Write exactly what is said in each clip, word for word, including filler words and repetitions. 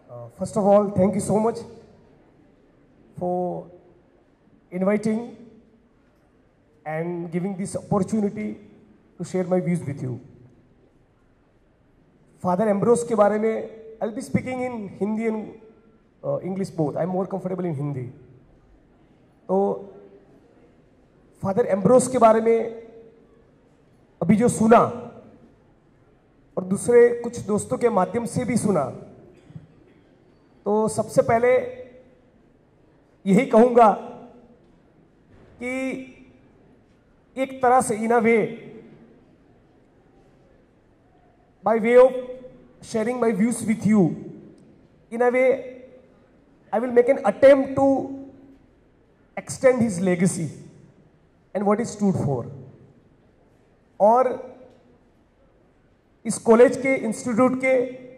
Uh, first of all, thank you so much for inviting and giving this opportunity to share my views with you. Father Ambrose के बारे में I'll be speaking in Hindi and uh, English both. I'm more comfortable in Hindi. तो Father Ambrose के बारे में अभी जो सुना और दूसरे कुछ दोस्तों के माध्यम से भी सुना, तो सबसे पहले यही कहूँगा कि एक तरह से इन अ वे, by way of sharing my views with you, in a way I will make an attempt to extend his legacy and what he stood for. और इस कॉलेज के इंस्टीट्यूट के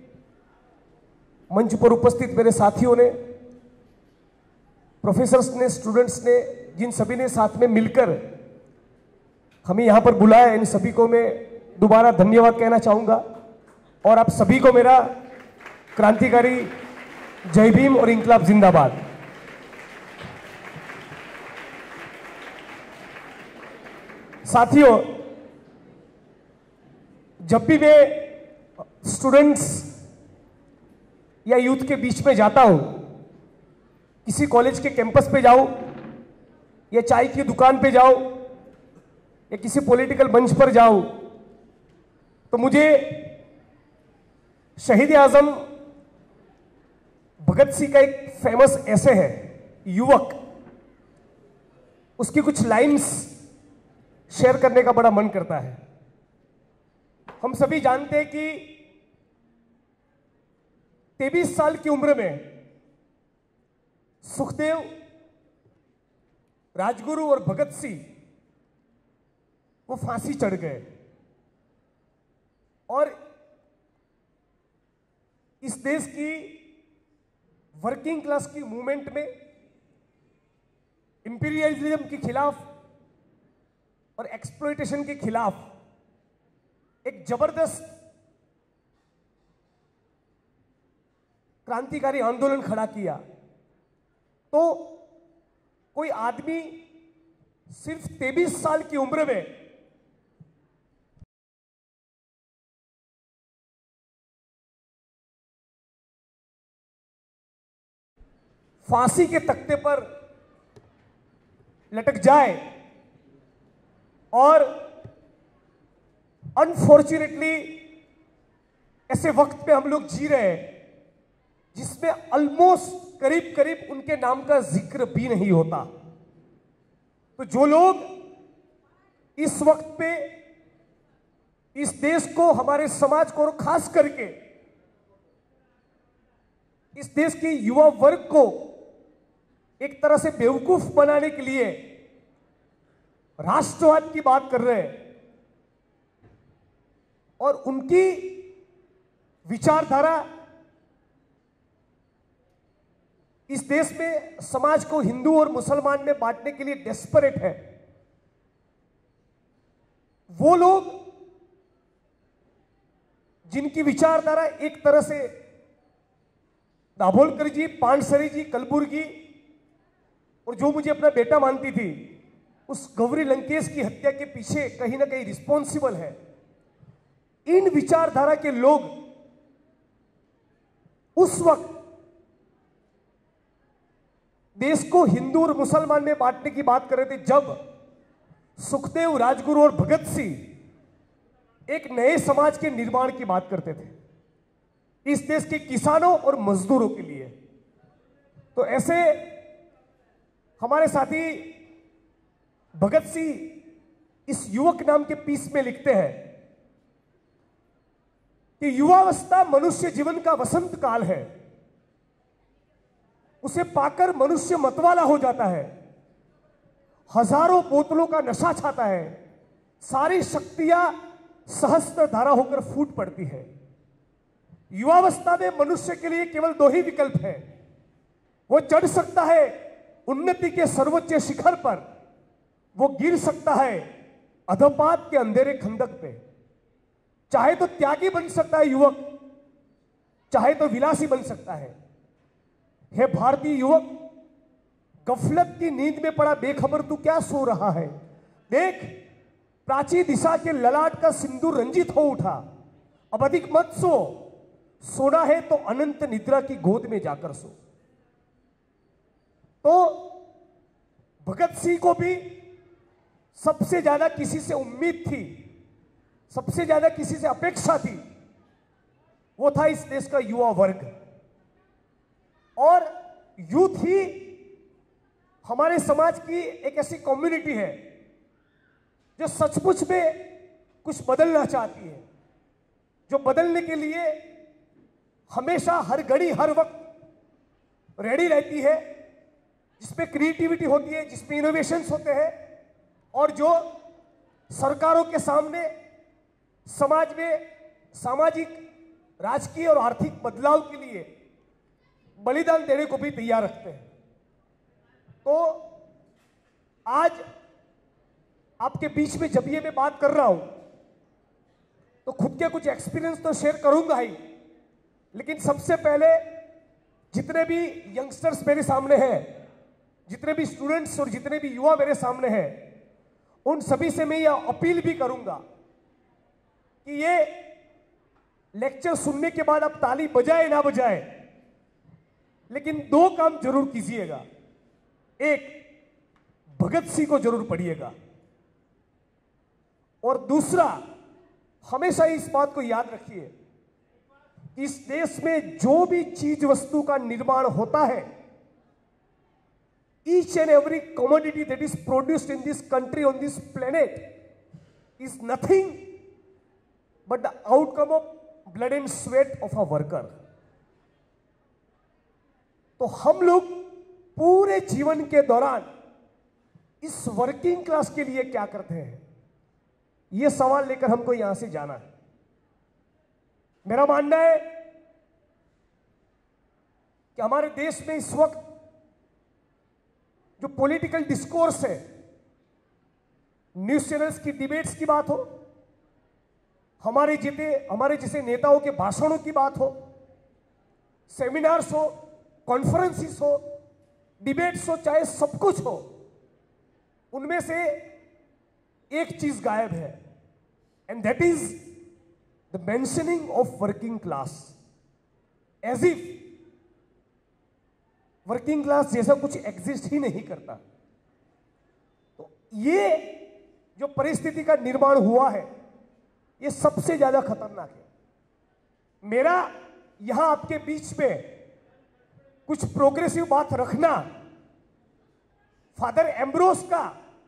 मंच पर उपस्थित मेरे साथियों ने, प्रोफेसर्स ने, स्टूडेंट्स ने, जिन सभी ने साथ में मिलकर हमें यहाँ पर बुलाया, इन सभी को मैं दोबारा धन्यवाद कहना चाहूँगा। और आप सभी को मेरा क्रांतिकारी जय भीम और इंकलाब जिंदाबाद। साथियों, जब भी मैं स्टूडेंट्स या यूथ के बीच में जाता हूं, किसी कॉलेज के कैंपस पे जाऊं या चाय की दुकान पे जाऊं या किसी पॉलिटिकल मंच पर जाऊं, तो मुझे शहीद आजम भगत सिंह का एक फेमस ऐसे है युवक, उसकी कुछ लाइंस शेयर करने का बड़ा मन करता है। हम सभी जानते हैं कि तेईस साल की उम्र में सुखदेव, राजगुरु और भगत सिंह वो फांसी चढ़ गए और इस देश की वर्किंग क्लास की मूवमेंट में इंपीरियलिज्म के खिलाफ और एक्सप्लॉयटेशन के खिलाफ एक जबरदस्त क्रांतिकारी आंदोलन खड़ा किया। तो कोई आदमी सिर्फ तेईस साल की उम्र में फांसी के तख्ते पर लटक जाए और अनफॉर्चुनेटली ऐसे वक्त पे हम लोग जी रहे हैं जिसमें ऑलमोस्ट करीब करीब उनके नाम का जिक्र भी नहीं होता। तो जो लोग इस वक्त पे इस देश को, हमारे समाज को और खास करके इस देश के युवा वर्ग को एक तरह से बेवकूफ बनाने के लिए राष्ट्रवाद की बात कर रहे हैं और उनकी विचारधारा इस देश में समाज को हिंदू और मुसलमान में बांटने के लिए डेस्परेट है, वो लोग जिनकी विचारधारा एक तरह से दाभोलकर जी, पानसरे जी, कलबुर्गी और जो मुझे अपना बेटा मानती थी, उस गौरी लंकेश की हत्या के पीछे कहीं ना कहीं रिस्पॉन्सिबल है। इन विचारधारा के लोग उस वक्त देश को हिंदू और मुसलमान में बांटने की बात कर रहे थे जब सुखदेव, राजगुरु और भगत सिंह एक नए समाज के निर्माण की बात करते थे इस देश के किसानों और मजदूरों के लिए। तो ऐसे हमारे साथी भगत सिंह इस युवक नाम के पीस में लिखते हैं कि युवावस्था मनुष्य जीवन का वसंत काल है, उसे पाकर मनुष्य मतवाला हो जाता है, हजारों बोतलों का नशा छाता है, सारी शक्तियां सहस्त्र धारा होकर फूट पड़ती है। युवावस्था में मनुष्य के लिए केवल दो ही विकल्प है, वो चढ़ सकता है उन्नति के सर्वोच्च शिखर पर, वो गिर सकता है अधोपात के अंधेरे खंदक पे। चाहे तो त्यागी बन सकता है युवक, चाहे तो विलासी बन सकता है। हे भारतीय युवक, गफलत की नींद में पड़ा बेखबर तू क्या सो रहा है? देख, प्राची दिशा के ललाट का सिंदूर रंजित हो उठा। अब अधिक मत सो, सोना है तो अनंत निद्रा की गोद में जाकर सो। तो भगत सिंह को भी सबसे ज्यादा किसी से उम्मीद थी, सबसे ज्यादा किसी से अपेक्षा थी, वो था इस देश का युवा वर्ग। और यूथ ही हमारे समाज की एक ऐसी कम्युनिटी है जो सचमुच में कुछ बदलना चाहती है, जो बदलने के लिए हमेशा हर घड़ी हर वक्त रेडी रहती है, जिसमें क्रिएटिविटी होती है, जिसमें इनोवेशंस होते हैं, और जो सरकारों के सामने समाज में सामाजिक, राजकीय और आर्थिक बदलाव के लिए बलिदान देने को भी तैयार रखते हैं। तो आज आपके बीच में जब ये मैं बात कर रहा हूं तो खुद के कुछ एक्सपीरियंस तो शेयर करूंगा ही, लेकिन सबसे पहले जितने भी यंगस्टर्स मेरे सामने हैं, जितने भी स्टूडेंट्स और जितने भी युवा मेरे सामने हैं, उन सभी से मैं यह अपील भी करूंगा कि ये लेक्चर सुनने के बाद आप ताली बजाए ना बजाए, लेकिन दो काम जरूर कीजिएगा। एक, भगत सिंह को जरूर पढ़िएगा, और दूसरा, हमेशा इस बात को याद रखिए कि इस देश में जो भी चीज वस्तु का निर्माण होता है, each and every commodity that is produced in this country, on this planet, is nothing but the outcome of blood and sweat of a worker. तो हम लोग पूरे जीवन के दौरान इस वर्किंग क्लास के लिए क्या करते हैं, यह सवाल लेकर हमको यहां से जाना है। मेरा मानना है कि हमारे देश में इस वक्त जो पॉलिटिकल डिस्कोर्स है, न्यूज चैनल्स की डिबेट्स की बात हो, हमारे जितने हमारे जैसे नेताओं के भाषणों की बात हो, सेमिनार्स हो, कॉन्फ्रेंसेस हो, डिबेट्स हो, चाहे सब कुछ हो, उनमें से एक चीज गायब है, and that is the mentioning of working class, as if working class जैसा कुछ एग्जिस्ट ही नहीं करता। तो ये जो परिस्थिति का निर्माण हुआ है, ये सबसे ज्यादा खतरनाक है। मेरा यहां आपके बीच में कुछ प्रोग्रेसिव बात रखना, फादर एम्ब्रोस का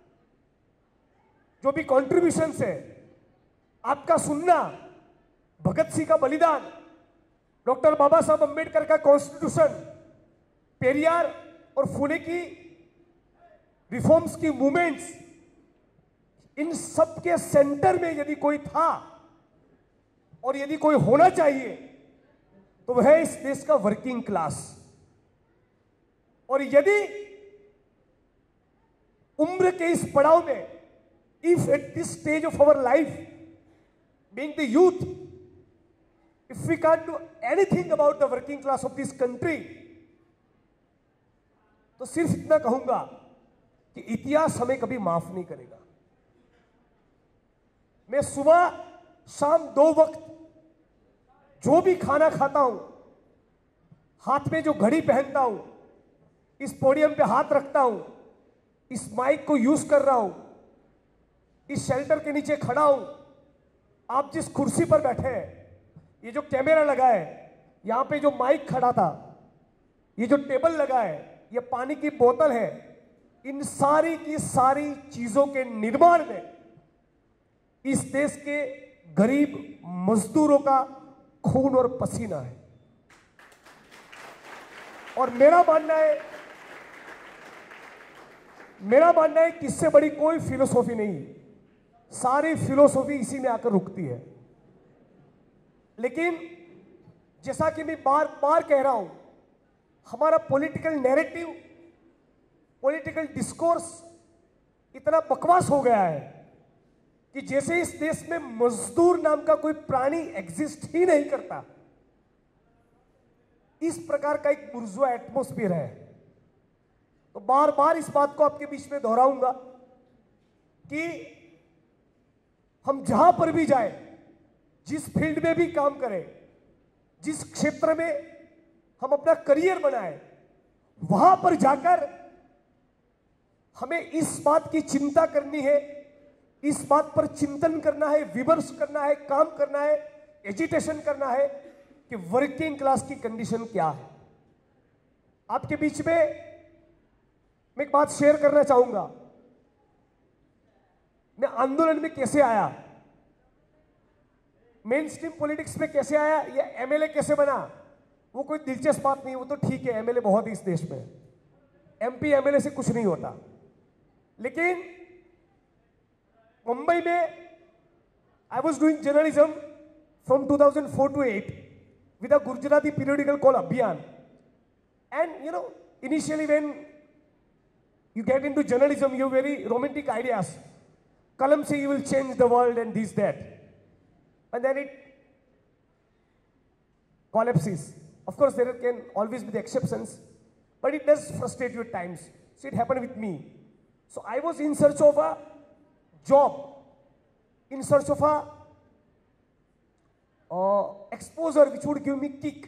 जो भी कॉन्ट्रीब्यूशंस है आपका सुनना, भगत सिंह का बलिदान, डॉक्टर बाबा साहब अंबेडकर का कॉन्स्टिट्यूशन, पेरियार और फुले की रिफॉर्म्स की मूवमेंट्स, इन सब के सेंटर में यदि कोई था और यदि कोई होना चाहिए तो वह है इस देश का वर्किंग क्लास। और यदि उम्र के इस पड़ाव में, if at this stage of our life being the youth, if we can do anything about the working class of this country, तो सिर्फ इतना कहूंगा कि इतिहास हमें कभी माफ नहीं करेगा। मैं सुबह शाम दो वक्त जो भी खाना खाता हूं, हाथ में जो घड़ी पहनता हूं, इस पोडियम पे हाथ रखता हूं, इस माइक को यूज कर रहा हूं, इस शेल्टर के नीचे खड़ा हूं, आप जिस कुर्सी पर बैठे हैं, ये जो कैमरा लगा है, यहां पे जो माइक खड़ा था, ये जो टेबल लगा है, ये पानी की बोतल है, इन सारी की सारी चीजों के निर्माण में इस देश के गरीब मजदूरों का खून और पसीना है। और मेरा मानना है मेरा मानना है कि इससे बड़ी कोई फिलोसॉफी नहीं, सारी फिलोसॉफी इसी में आकर रुकती है। लेकिन जैसा कि मैं बार बार कह रहा हूं, हमारा पॉलिटिकल नैरेटिव, पॉलिटिकल डिस्कोर्स इतना बकवास हो गया है कि जैसे इस देश में मजदूर नाम का कोई प्राणी एग्जिस्ट ही नहीं करता। इस प्रकार का एक बुर्जुआ एटमॉस्फेयर है। तो बार बार इस बात को आपके बीच में दोहराऊंगा कि हम जहां पर भी जाए, जिस फील्ड में भी काम करें, जिस क्षेत्र में हम अपना करियर बनाए, वहां पर जाकर हमें इस बात की चिंता करनी है, इस बात पर चिंतन करना है, विमर्श करना है, काम करना है, एजिटेशन करना है कि वर्किंग क्लास की कंडीशन क्या है। आपके बीच में मैं एक बात शेयर करना चाहूंगा। मैं आंदोलन में कैसे आया, मेन स्ट्रीम पॉलिटिक्स में कैसे आया, या एमएलए कैसे बना, वो कोई दिलचस्प बात नहीं। वो तो ठीक है, एमएलए बहुत है इस देश में, एमपी एमएलए से कुछ नहीं होता। लेकिन मुंबई में I was doing journalism from two thousand four to eight with a Gujarati periodical called Abhiyan. And you know, initially when you get into journalism, you have very romantic ideas. Kalam say you will change the world and this, that. And then it collapses. Of course, there can always be the exceptions, but it does frustrate you at times. So it happened with me. So I was in search of a job, in search of a uh, exposure which would give me kick.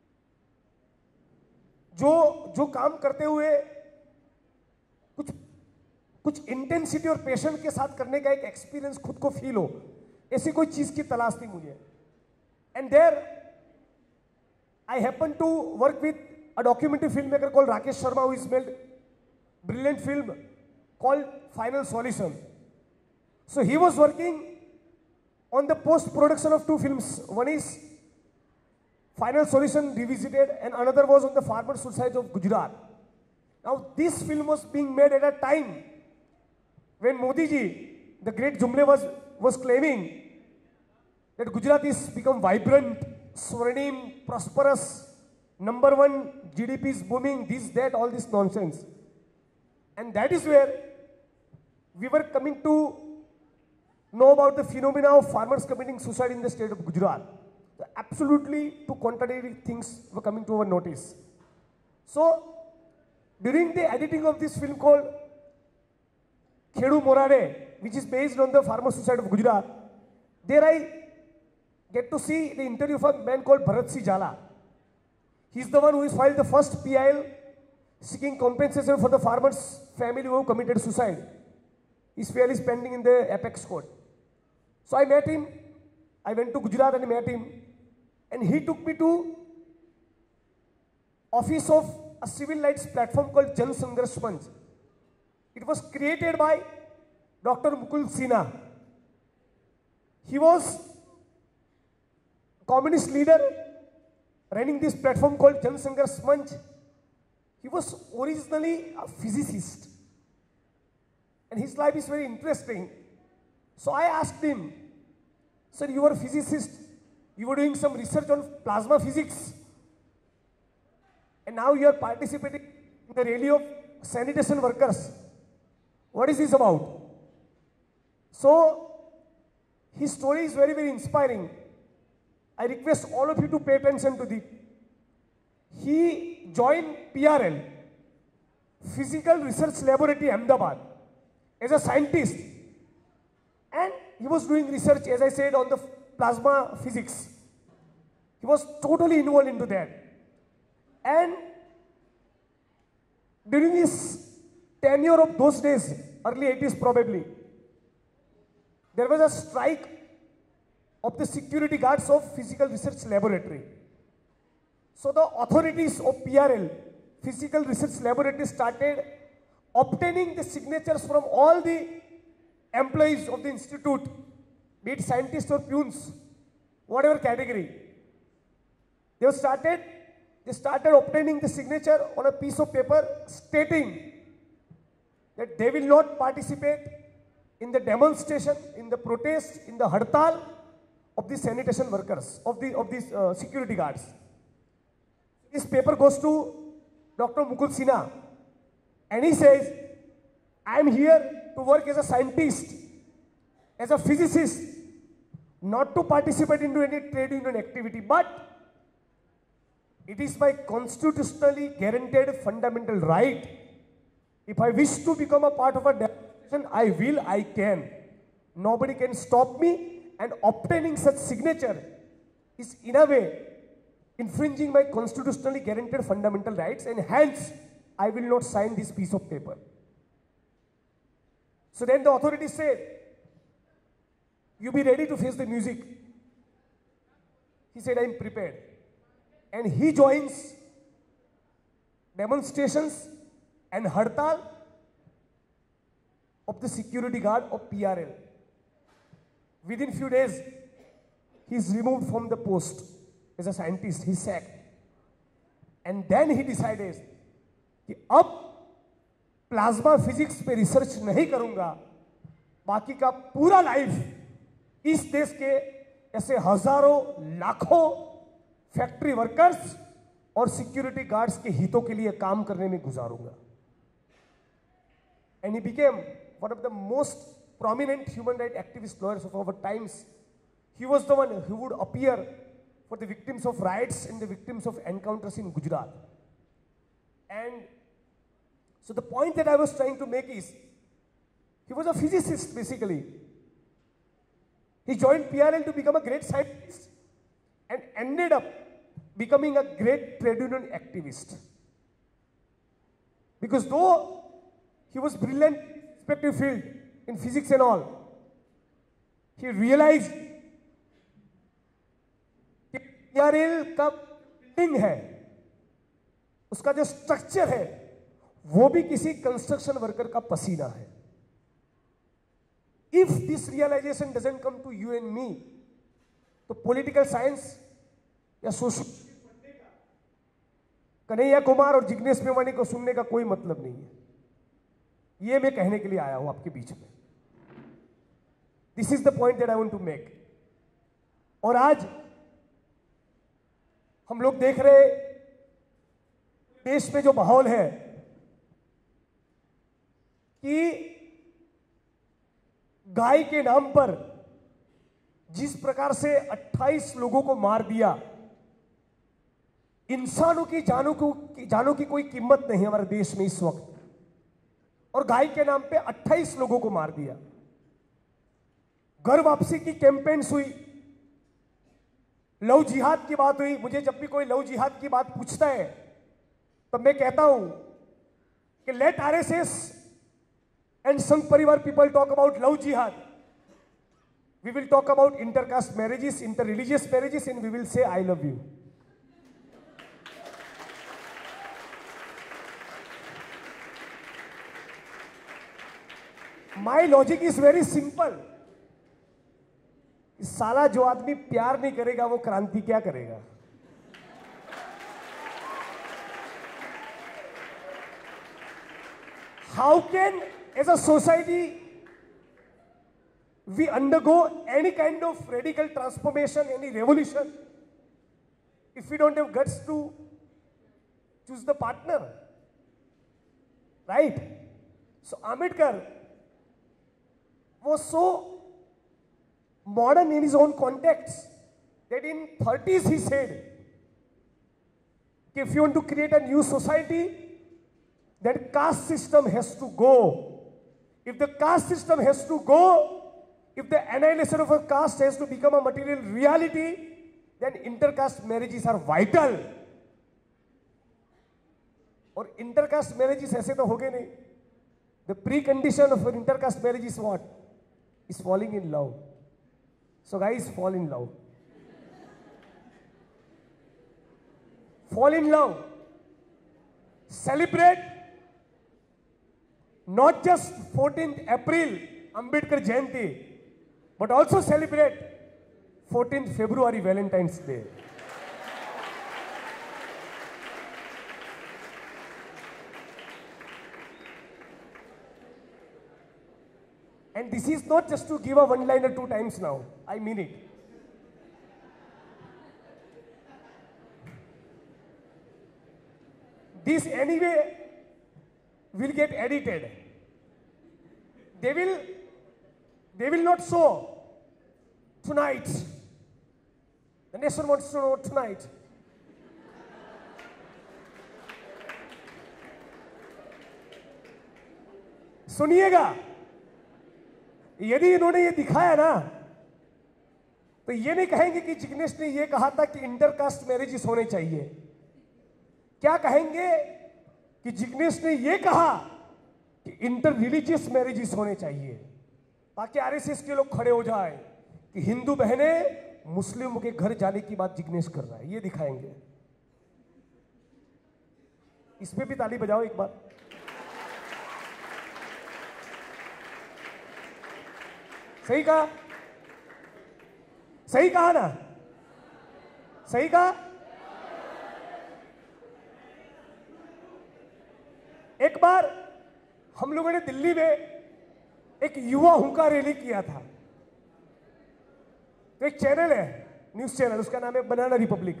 जो जो काम करते हुए कुछ कुछ intensity और passion के साथ करने का एक एक्सपीरियंस खुद को फील हो, ऐसी कोई चीज की तलाश थी मुझे. And there I happened to work with a documentary filmmaker called Rakesh Sharma, who has made brilliant film called Final Solution. So he was working on the post-production of two films. One is Final Solution Revisited, and another was on the farmer suicide of Gujarat. Now this film was being made at a time when Modi ji, the great Jumle, was, was claiming that Gujarat is become vibrant, Swarnim, prosperous, number one, G D P is booming, this, that, all this nonsense. And that is where we were coming to know about the phenomena of farmers committing suicide in the state of Gujarat. So absolutely two contradictory things were coming to our notice. So during the editing of this film called Khedu Morare, which is based on the farmer suicide of Gujarat, there I get to see the interview of a man called Bharat C. Jala. He's the one who has filed the first P I L seeking compensation for the farmer's family who committed suicide. His file is pending in the apex court. So I met him. I went to Gujarat and met him. And he took me to office of a civil rights platform called Jan Sangharsh Manch. It was created by Doctor Mukul Sinha. He was communist leader running this platform called Jan Sangharsh Manch. He was originally a physicist, and his life is very interesting. So I asked him, sir, you are a physicist, you were doing some research on plasma physics, and now you are participating in the rally of sanitation workers. What is this about? So his story is very, very inspiring. I request all of you to pay attention to this. He joined P R L, Physical Research Laboratory, Ahmedabad, as a scientist. And he was doing research, as I said, on the plasma physics. He was totally involved into that. And during his tenure of those days, early eighties probably, there was a strike of the security guards of Physical Research Laboratory. So the authorities of P R L, Physical Research Laboratory, started obtaining the signatures from all the employees of the institute, be it scientists or peons, whatever category. They started, they started obtaining the signature on a piece of paper stating that they will not participate in the demonstration, in the protest, in the hartal of the sanitation workers, of the of these uh, security guards. This paper goes to Doctor Mukul Sinha, and he says, I am here to work as a scientist, as a physicist, not to participate into any trade union activity, but It is my constitutionally guaranteed fundamental right. If I wish to become a part of a demonstration, I will, I can. Nobody can stop me, and obtaining such signature is in a way infringing my constitutionally guaranteed fundamental rights, and hence I will not sign this piece of paper. So then the authorities said, you be ready to face the music. He said, I am prepared. And he joins demonstrations and hartal of the security guard of P R L. Within few days, he is removed from the post as a scientist. He is sacked. And then he decided कि अब plasma physics पे research नहीं करूंगा, बाकी का पूरा life इस देश के ऐसे हजारों लाखों फैक्ट्री वर्कर्स और सिक्योरिटी गार्ड्स के हितों के लिए काम करने में गुजारूंगा. And he became one of the most prominent human rights activist lawyers of our times. He was the one who would appear for the victims of riots and the victims of encounters in Gujarat. And so the point that I was trying to make is, he was a physicist basically. He joined P R L to become a great scientist and ended up becoming a great trade union activist. Because though he was brilliant in his respective field in physics and all, he realized कि P R L का building है, उसका जो structure है, वो भी किसी construction worker का पसीना है. If this realization doesn't come to you and me, तो पॉलिटिकल साइंस या सोशल कन्हैया कुमार और जिग्नेश मेवानी को सुनने का कोई मतलब नहीं है. ये मैं कहने के लिए आया हूं आपके बीच में. This is the point that I want to make. और आज हम लोग देख रहे देश में जो माहौल है कि गाय के नाम पर जिस प्रकार से अट्ठाईस लोगों को मार दिया, इंसानों की जानों को जानों की कोई कीमत नहीं हमारे देश में इस वक्त, और गाय के नाम पे अट्ठाईस लोगों को मार दिया. घर वापसी की कैंपेन्स हुई, लव जिहाद की बात हुई. मुझे जब भी कोई लव जिहाद की बात पूछता है तब मैं कहता हूं कि let RSS and Sangh Parivar people talk about love jihad. We will talk about intercaste marriages, interreligious marriages, and we will say I love you. My logic is very simple. साला जो आदमी प्यार नहीं करेगा वो क्रांति क्या करेगा? How can, as a society, we undergo any kind of radical transformation, any revolution, if we don't have guts to choose the partner? Right? So Ambedkar was so modern in his own context that in thirties he said, if you want to create a new society, that caste system has to go. If the caste system has to go, if the annihilation of a caste has to become a material reality, then intercaste marriages are vital. और intercaste marriages ऐसे तो होगे नहीं. The precondition of an intercaste marriage is what? Is falling in love. So guys, fall in love. Fall in love. Celebrate not just fourteenth April, Ambedkar Jayanti, but also celebrate fourteenth February, Valentine's Day. And this is not just to give a one-liner two times now. I mean it. This anyway will get edited. They will, they will not show tonight. The nation wants to know tonight. सुनिएगा, यदि इन्होंने ये दिखाया ना तो ये नहीं कहेंगे कि जिग्नेश ने ये कहा था कि इंटरकास्ट मैरिजेस होने चाहिए। क्या कहेंगे कि जिग्नेश ने ये कहा कि इंटर रिलीजियस मैरिजेस होने चाहिए, ताकि आरएसएस के लोग खड़े हो जाए कि हिंदू बहनें मुस्लिमों के घर जाने की बात जिग्नेश कर रहा है, ये दिखाएंगे। इसमें भी ताली बजाओ एक बार। सही कहा, सही कहा ना, सही कहा। एक बार हम लोगों ने दिल्ली में एक युवा हुंकार रैली किया था। तो एक चैनल है, न्यूज चैनल, उसका नाम है बनाना रिपब्लिक।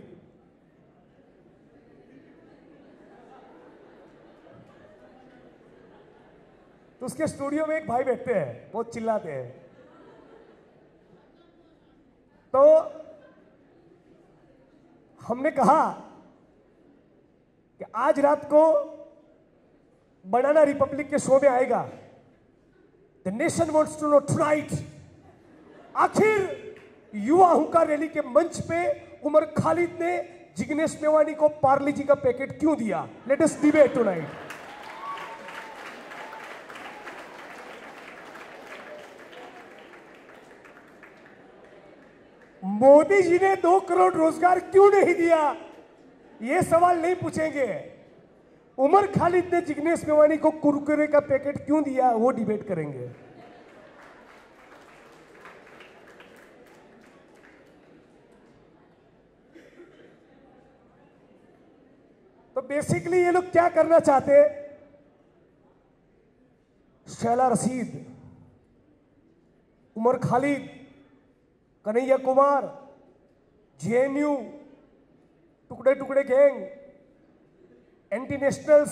तो उसके स्टूडियो में एक भाई बैठते हैं, बहुत चिल्लाते हैं। तो हमने कहा कि आज रात को बनाना रिपब्लिक के शो में आएगा, the nation wants to know tonight, आखिर युवा हुंकार रैली के मंच पे उमर खालिद ने जिग्नेश मेवानी को पार्ले जी का पैकेट क्यों दिया? Let us debate tonight. Modi ji ने दो करोड़ रोजगार क्यों नहीं दिया? यह सवाल नहीं पूछेंगे। उमर खालिद ने जिग्नेश मेवानी को कुरकुरे का पैकेट क्यों दिया, वो डिबेट करेंगे। तो बेसिकली ये लोग क्या करना चाहते हैं? शैला रशीद, उमर खालिद, कन्हैया कुमार, जेएनयू, टुकड़े टुकड़े gang, anti nationals,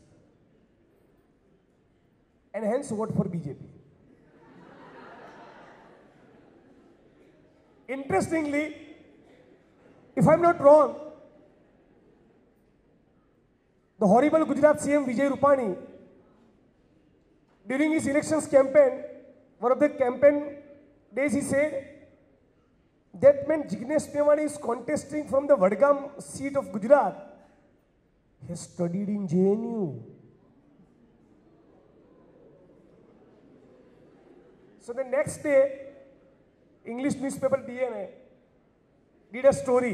and hence vote for BJP. Interestingly, if I am not wrong, the horrible Gujarat CM Vijay Rupani, during his elections campaign, one of the campaign days he said that when Jignesh Mevani is contesting from the Vadgam seat of Gujarat, he studied in J N U. So the next day, English newspaper D N A did a story.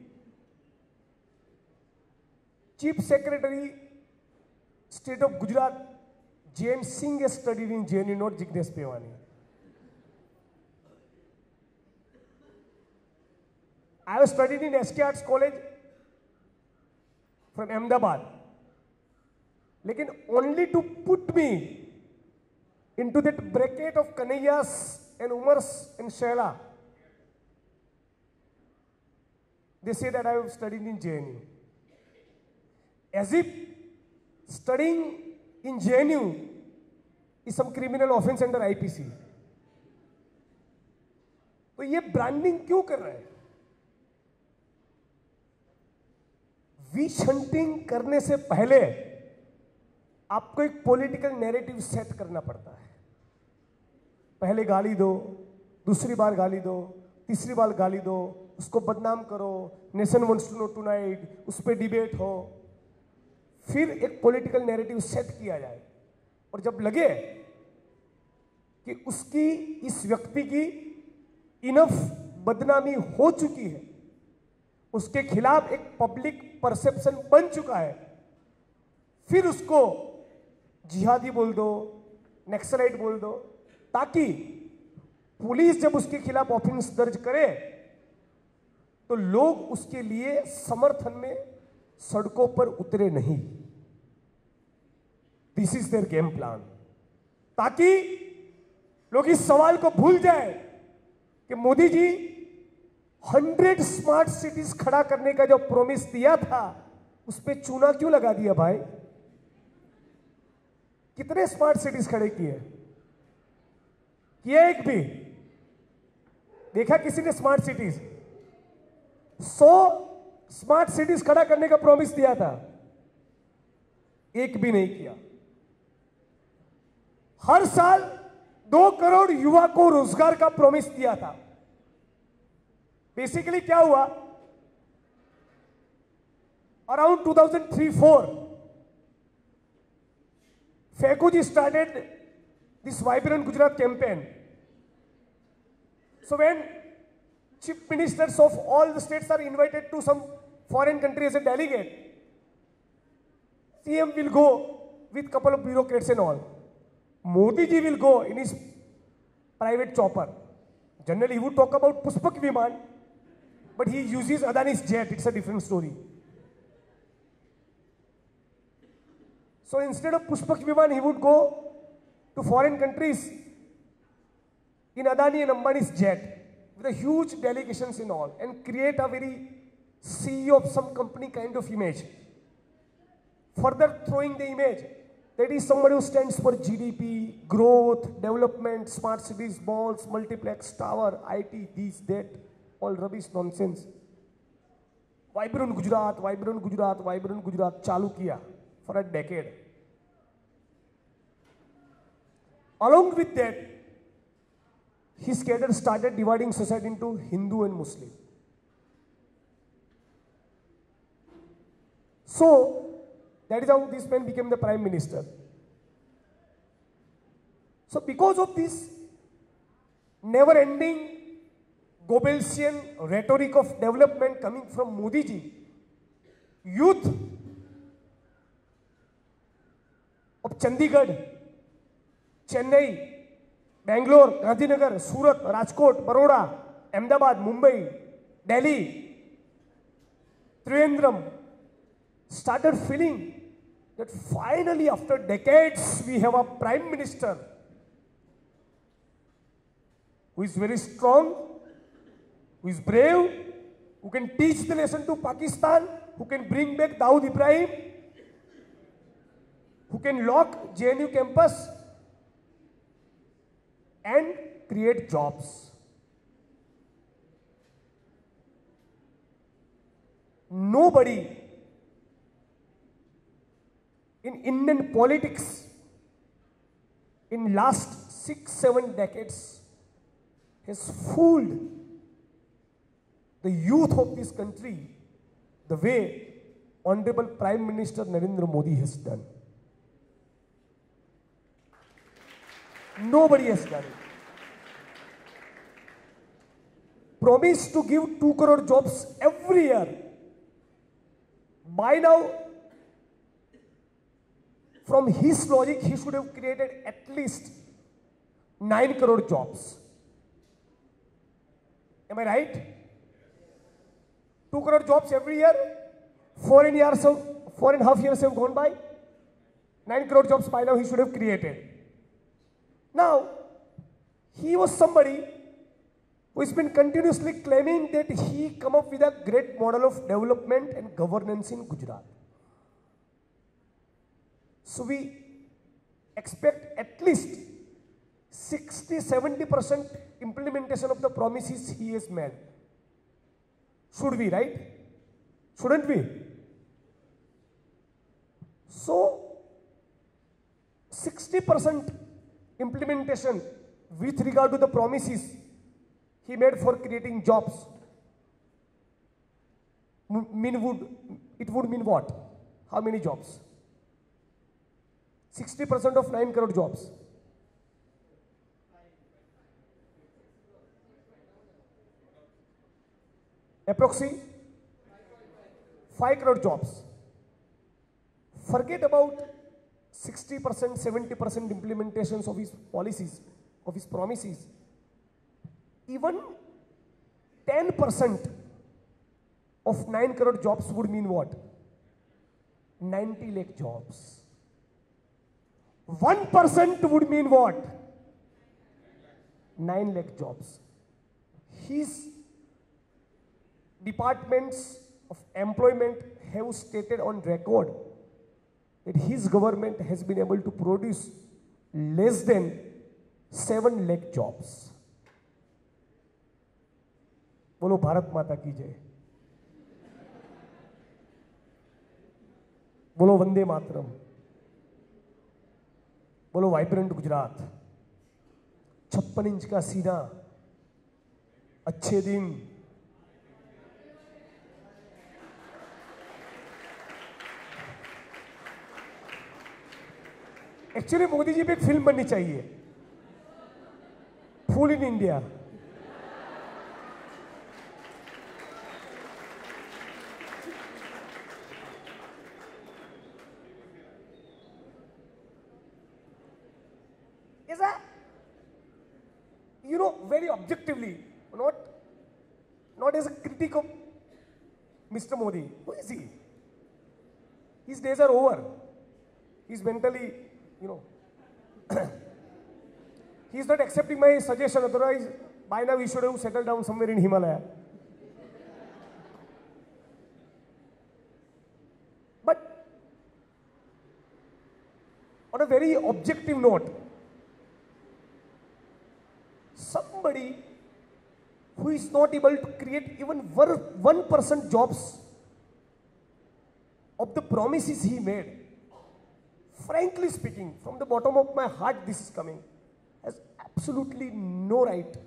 Chief Secretary, State of Gujarat, Jain Singh has studied in J N U, not Jignesh Mevani. I have studied in S K Arts College from Ahmedabad. Lekin only to put me into that bracket of Kanayas and Umars and Shaila, they say that I have studied in J N U. As if studying in J N U is some criminal offense under I P C. तो ये branding क्यों कर रहे हैं? विच hunting करने से पहले आपको एक पॉलिटिकल नैरेटिव सेट करना पड़ता है। पहले गाली दो, दूसरी बार गाली दो, तीसरी बार गाली दो, उसको बदनाम करो, nation wants to know tonight, उस पर डिबेट हो, फिर एक पॉलिटिकल नैरेटिव सेट किया जाए। और जब लगे कि उसकी, इस व्यक्ति की इनफ बदनामी हो चुकी है, उसके खिलाफ एक पब्लिक परसेप्शन बन चुका है, फिर उसको जिहादी बोल दो, नक्सलाइट बोल दो, ताकि पुलिस जब उसके खिलाफ ऑफेंस दर्ज करे तो लोग उसके लिए समर्थन में सड़कों पर उतरे नहीं। This is their game plan, ताकि लोग इस सवाल को भूल जाए कि Modi ji hundred smart cities खड़ा करने का जो प्रॉमिस दिया था, उस पे चूना क्यों लगा दिया भाई? कितने स्मार्ट सिटीज खड़े किए? किए एक भी? देखा किसी ने स्मार्ट सिटीज? सौ स्मार्ट सिटीज खड़ा करने का प्रॉमिस दिया था, एक भी नहीं किया। हर साल दो करोड़ युवा को रोजगार का प्रॉमिस दिया था। बेसिकली क्या हुआ, around two thousand three four Fekuji started this Vibrant Gujarat campaign. So when chief ministers of all the states are invited to some foreign country as a delegate, C M will go with couple of bureaucrats and all. Modi ji will go in his private chopper. Generally he would talk about Pushpak Viman, but he uses Adani's jet. It's a different story. So instead of Pushpak Viman, he would go to foreign countries in Adani and Ambani's jet with a huge delegations in all and create a very C E O of some company kind of image. Further throwing the image that is somebody who stands for G D P, growth, development, smart cities, malls, multiplex, tower, I T, this, that, all rubbish nonsense. Vibrant Gujarat, Vibrant Gujarat, Vibrant Gujarat chalu kiya for a decade. Along with that, his cadre started dividing society into Hindu and Muslim. So, that is how this man became the prime minister. So, because of this never-ending Goebbelsian rhetoric of development coming from Modi ji, youth of Chandigarh, Chennai, Bangalore, Gandhinagar, Surat, Rajkot, Baroda, Ahmedabad, Mumbai, Delhi, Trivandrum started feeling that finally after decades we have a prime minister who is very strong, who is brave, who can teach the lesson to Pakistan, who can bring back Dawood Ibrahim, who can lock J N U campus and create jobs. Nobody in Indian politics in last six, seven decades has fooled the youth of this country the way Honorable Prime Minister Narendra Modi has done. Nobody has done it. Promised to give two crore jobs every year. By now, from his logic, he should have created at least nine crore jobs. Am I right? Two crore jobs every year. Four and years of, four and a half years have gone by. Nine crore jobs by now he should have created. Now, he was somebody who has been continuously claiming that he come up with a great model of development and governance in Gujarat. So we expect at least sixty to seventy percent implementation of the promises he has made. Should we, right? Shouldn't we? So, sixty percent implementation with regard to the promises he made for creating jobs mean would, it would mean what? How many jobs? sixty percent of nine crore jobs. Approximately five crore jobs. Forget about sixty percent, seventy percent implementations of his policies, of his promises. Even ten percent of nine crore jobs would mean what? ninety lakh jobs. one percent would mean what? nine lakh jobs. His departments of employment have stated on record that his government has been able to produce less than seven lakh jobs. बोलो भारत माता की जय, बोलो वंदे मातरम, बोलो vibrant Gujarat, छप्पन inch का सीना, अच्छे दिन, एक्चुअली मोदी जी पे एक फिल्म बननी चाहिए, fool in India. Is that, you know, very objectively, not, not as a critic of Mister Modi. Who is he? His days are over. He's mentally, you know, he's not accepting my suggestion. Otherwise, by now we should have settled down somewhere in Himalaya. But on a very objective note, somebody who is not able to create even one percent jobs of the promises he made, frankly speaking, from the bottom of my heart this is coming, has absolutely no right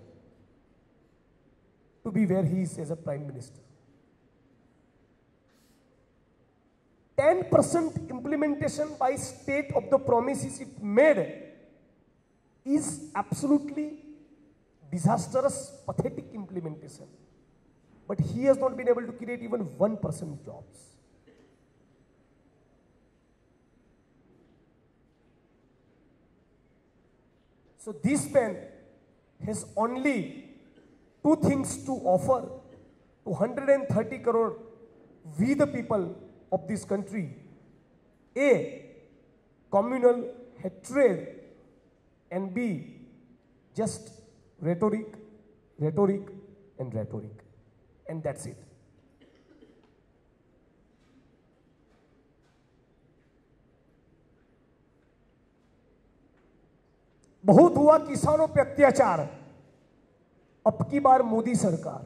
to be where he is as a prime minister. ten percent implementation by state of the promises it made is absolutely disastrous, pathetic implementation. But he has not been able to create even one percent jobs. So this man has only two things to offer to one hundred thirty crore we the people of this country. A, communal hatred, and B, just rhetoric, rhetoric, and rhetoric. And that's it. बहुत हुआ किसानों पे अत्याचार, अब की बार मोदी सरकार।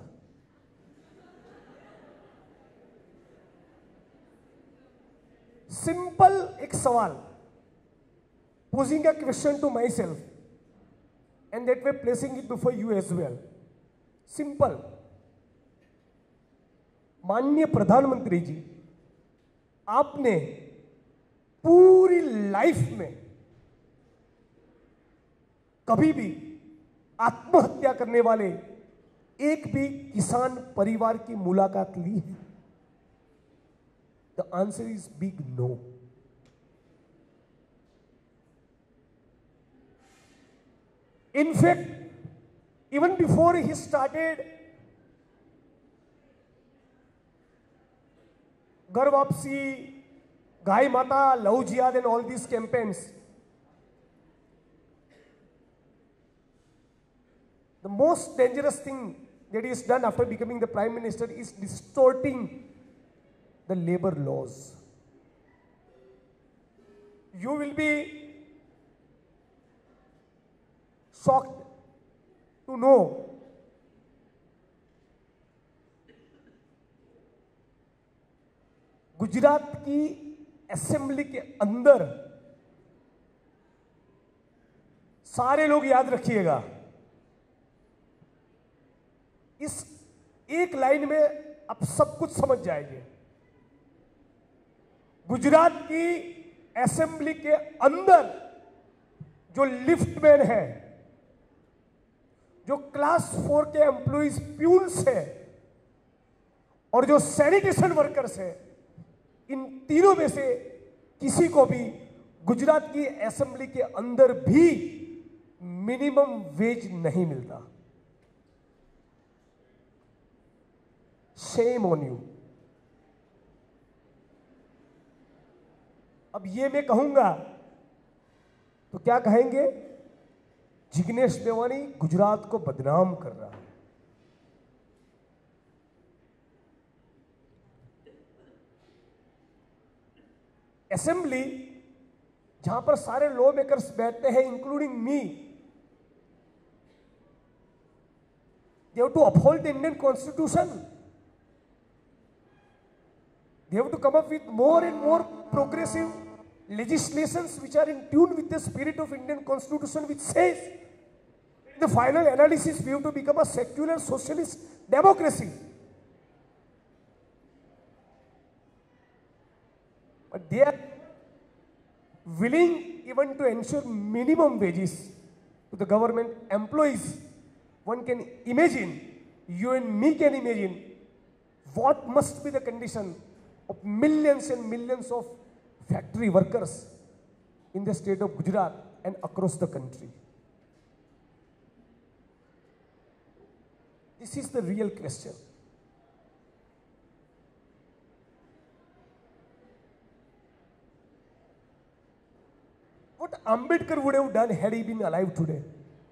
Simple एक सवाल, posing a question to myself, and that way placing it before you as well. Simple. माननीय प्रधानमंत्री जी, आपने पूरी लाइफ में कभी भी आत्महत्या करने वाले एक भी किसान परिवार की मुलाकात ली है? The answer is big no. In fact, even before he started घर वापसी, गाय माता, लव जिहाद and all these campaigns, the most dangerous thing that is done after becoming the prime minister is distorting the labor laws. You will be shocked to know Gujarat की assembly के अंदर, सारे लोग याद रखिएगा, इस एक लाइन में आप सब कुछ समझ जाएंगे। गुजरात की असेंबली के अंदर जो लिफ्टमैन है, जो क्लास फोर के एम्प्लॉइज प्यून्स है, और जो सैनिटेशन वर्कर्स है, इन तीनों में से किसी को भी गुजरात की असेंबली के अंदर भी मिनिमम वेज नहीं मिलता। Shame on you. अब ये मैं कहूंगा तो क्या कहेंगे? जिग्नेश मेवानी गुजरात को बदनाम कर रहा है। असेंबली जहां पर सारे लॉ मेकर्स बैठते हैं, including me, they have to uphold the Indian Constitution. They have to come up with more and more progressive legislations which are in tune with the spirit of Indian Constitution, which says in the final analysis we have to become a secular socialist democracy. But they are willing even to ensure minimum wages to the government employees. One can imagine, you and me can imagine, what must be the condition of millions and millions of factory workers in the state of Gujarat and across the country. This is the real question. What Ambedkar would have done had he been alive today?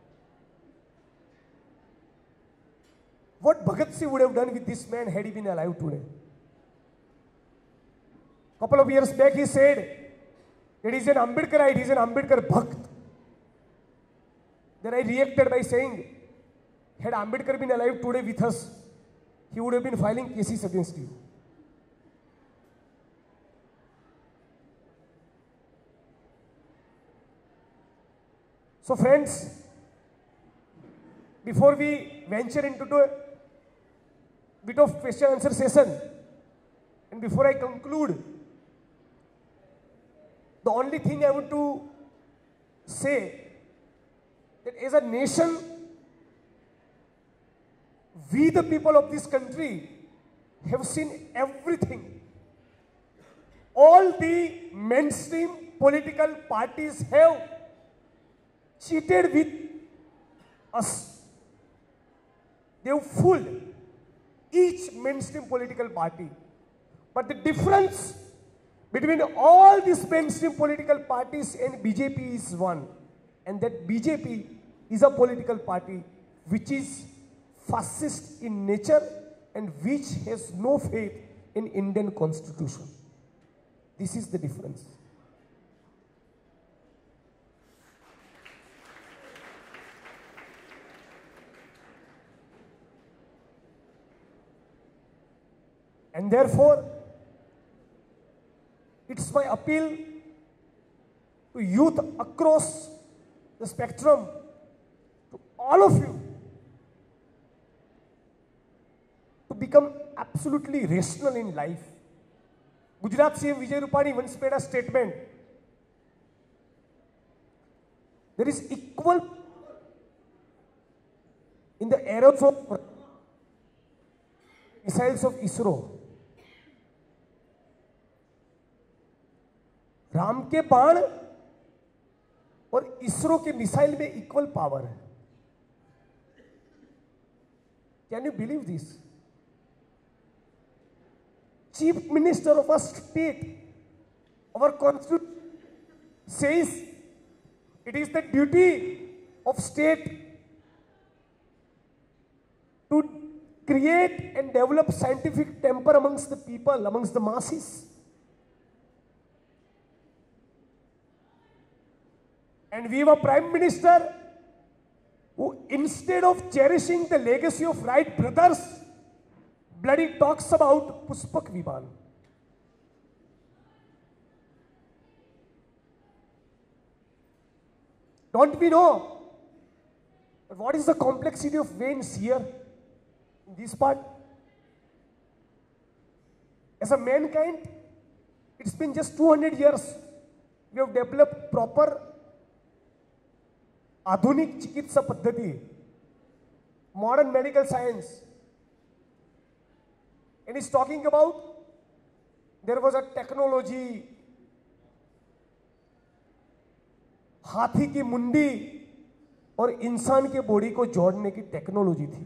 What Bhagat Singh would have done with this man had he been alive today? Couple of years back he said that he's an Ambedkarite, he's an Ambedkar Bhakt. Then I reacted by saying, had Ambedkar been alive today with us, he would have been filing cases against you. So friends, before we venture into a bit of question answer session, and before I conclude, the only thing I want to say that as a nation, we the people of this country have seen everything. All the mainstream political parties have cheated with us. They have fooled each mainstream political party. But the difference between all these mainstream political parties and B J P is one. And that B J P is a political party which is fascist in nature and which has no faith in Indian Constitution. This is the difference. And therefore, it's my appeal to youth across the spectrum, to all of you, to become absolutely rational in life. Gujarat C M Vijay Rupani once made a statement. There is equal in the arrows of missiles of ISRO. Ram के बाण और ISRO के missile में equal power है. Can you believe this? Chief Minister of a state, our constitution says it is the duty of state to create and develop scientific temper amongst the people, amongst the masses. And we have a Prime Minister who, instead of cherishing the legacy of Wright brothers, bloody talks about Pushpak Viman. Don't we know? But what is the complexity of veins here in this part? As a mankind, it's been just two hundred years. We have developed proper आधुनिक चिकित्सा पद्धति, modern medical science, and he's talking about there was a technology, हाथी की मुंडी और इंसान के body को जोड़ने की टेक्नोलॉजी थी.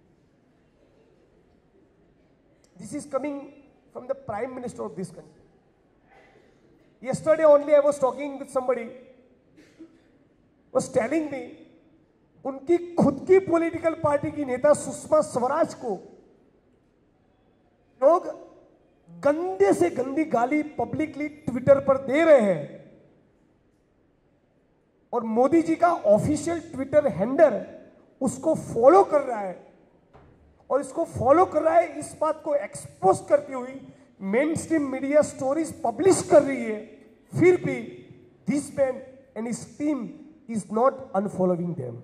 This is coming from the Prime Minister of this country. Yesterday only I was talking with somebody, was telling me उनकी खुद की पॉलिटिकल पार्टी की नेता सुषमा स्वराज को लोग गंदे से गंदी गाली पब्लिकली ट्विटर पर दे रहे हैं और मोदी जी का ऑफिशियल ट्विटर हैंडल उसको फॉलो कर रहा है और इसको फॉलो कर रहा है, इस बात को एक्सपोज करती हुई main stream media stories publish कर रही है. फिर भी this man and his team is not unfollowing them.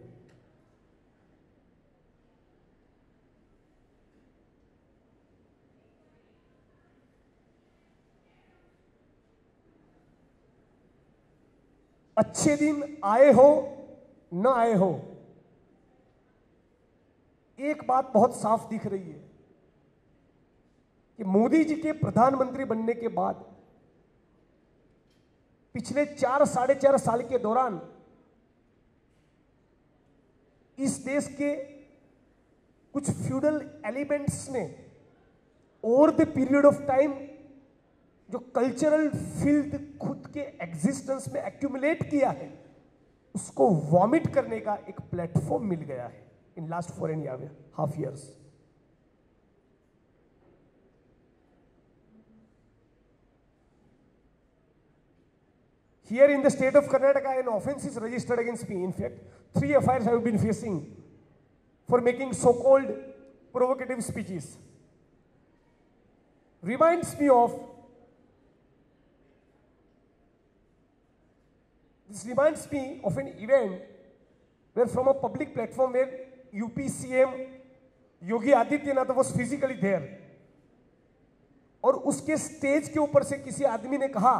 अच्छे दिन आए हो न आए हो, एक बात बहुत साफ दिख रही है कि मोदी जी के प्रधानमंत्री बनने के बाद पिछले चार साढ़े चार साल के दौरान इस देश के कुछ फ्यूडल एलिमेंट्स ने over the period of time जो कल्चरल फील्ड खुद के एग्जिस्टेंस में एक्यूमुलेट किया है, उसको वॉमिट करने का एक प्लेटफॉर्म मिल गया है in last four and half years. Here in the state of Karnataka, an offense is registered against me. In fact, three F I Rs I have been facing for making so-called provocative speeches. Reminds me of This reminds me of an event where from a public platform where U P C M Yogi Adityanath was physically there, और उसके stage के ऊपर से किसी आदमी ने कहा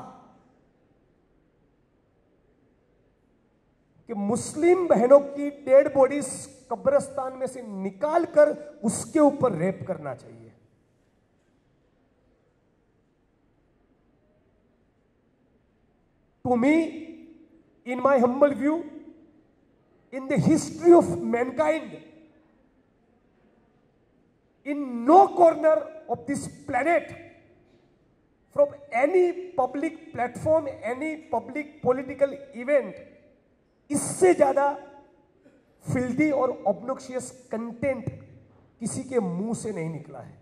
कि मुस्लिम बहनों की डेड बॉडीज कब्रिस्तान में से निकाल कर उसके ऊपर रेप करना चाहिए. To me, in my humble view, in the history of mankind, in no corner of this planet, from any public platform, any public political event, इससे ज्यादा फिल्दी और ऑब्नोक्शियस कंटेंट किसी के मुंह से नहीं निकला है.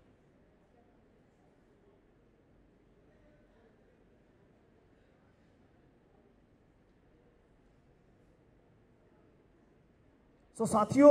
So साथियों,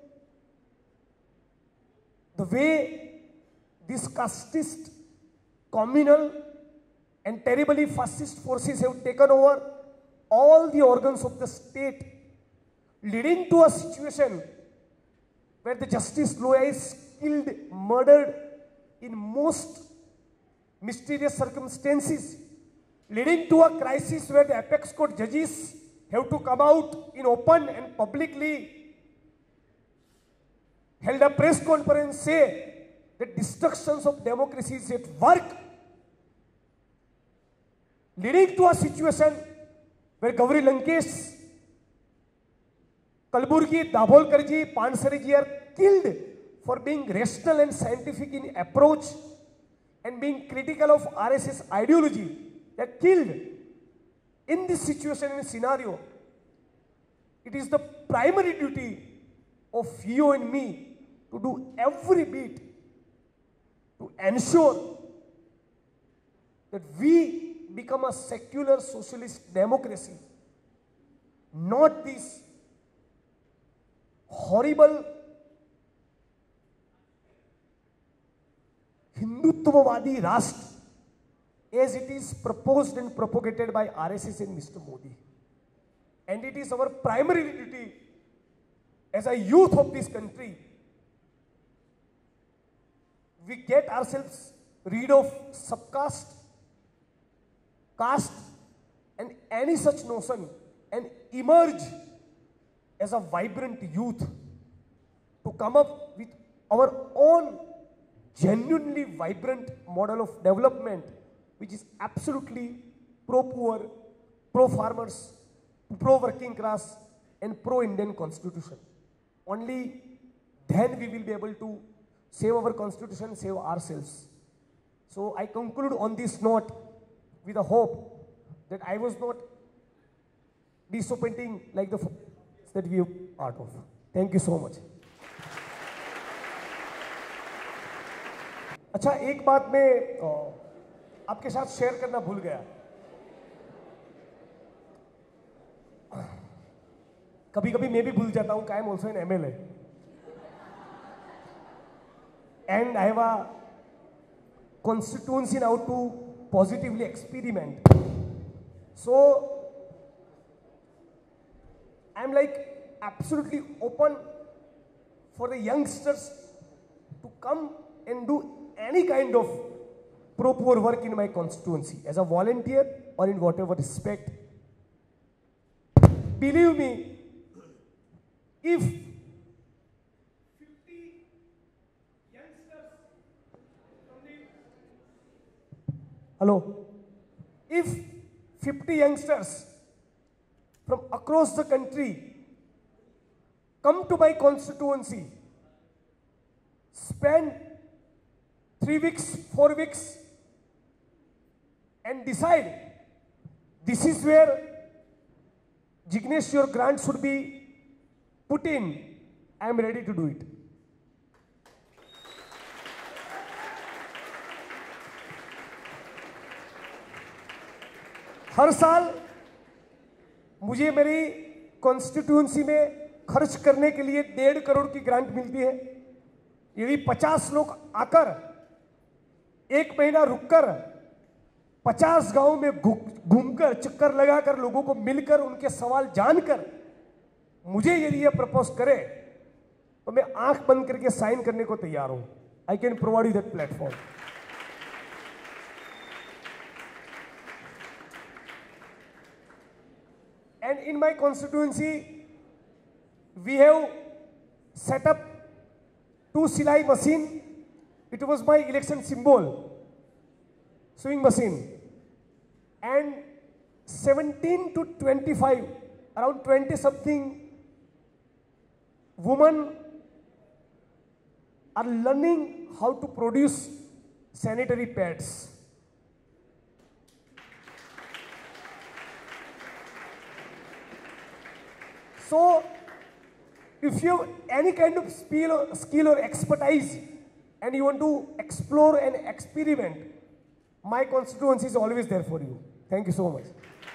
the way these casteist, communal and terribly fascist forces have taken over all the organs of the state, leading to a situation where the justice lawyer is killed, murdered in most mysterious circumstances, leading to a crisis where the apex court judges have to come out in open and publicly held a press conference, say that destructions of democracy is at work, leading to a situation where Gauri Lankesh, Kalburgi, Dabholkarji, Pansariji are killed for being rational and scientific in approach and being critical of R S S ideology. They are killed. In this situation and scenario, it is the primary duty of you and me to do every bit to ensure that we become a secular socialist democracy, not this horrible Hindutvavadi Rashtra as it is proposed and propagated by R S S and Mister Modi. And it is our primary duty as a youth of this country, we get ourselves rid of subcaste, caste and any such notion and emerge as a vibrant youth to come up with our own genuinely vibrant model of development, which is absolutely pro-poor, pro-farmers, pro-working class and pro-Indian constitution. Only then we will be able to save our constitution, save ourselves. So I conclude on this note with a hope that I was not disappointing like the that we are part of. Thank you so much. अच्छा, एक बात मैं आपके साथ share करना भूल गया. कभी कभी मैं भी भूल जाता हूं. I am also an M L A and I have a constituency now to positively experiment. So I'm like absolutely open for the youngsters to come and do any kind of pro-poor work in my constituency as a volunteer or in whatever respect. Believe me, if fifty youngsters from the, hello, if fifty youngsters from across the country come to my constituency, spend three weeks, four weeks, and decide this is where Jignesh, your grant should be put in, I am ready to do it. हर साल मुझे मेरी constituency में खर्च करने के लिए डेढ़ करोड़ की ग्रांट मिलती है। यदि पचास लोग आकर एक महीना रुककर पचास गांव में घूमकर चक्कर लगाकर लोगों को मिलकर उनके सवाल जानकर मुझे यदि यह प्रपोज करे तो मैं आंख बंद करके साइन करने को तैयार हूं। I can provide you that platform. And in my constituency, we have set up two silai machine. It was my election symbol, sewing machine. And seventeen to twenty-five, around twenty something women are learning how to produce sanitary pads. So, if you have any kind of skill or, skill or expertise and you want to explore and experiment, my constituency is always there for you. Thank you so much.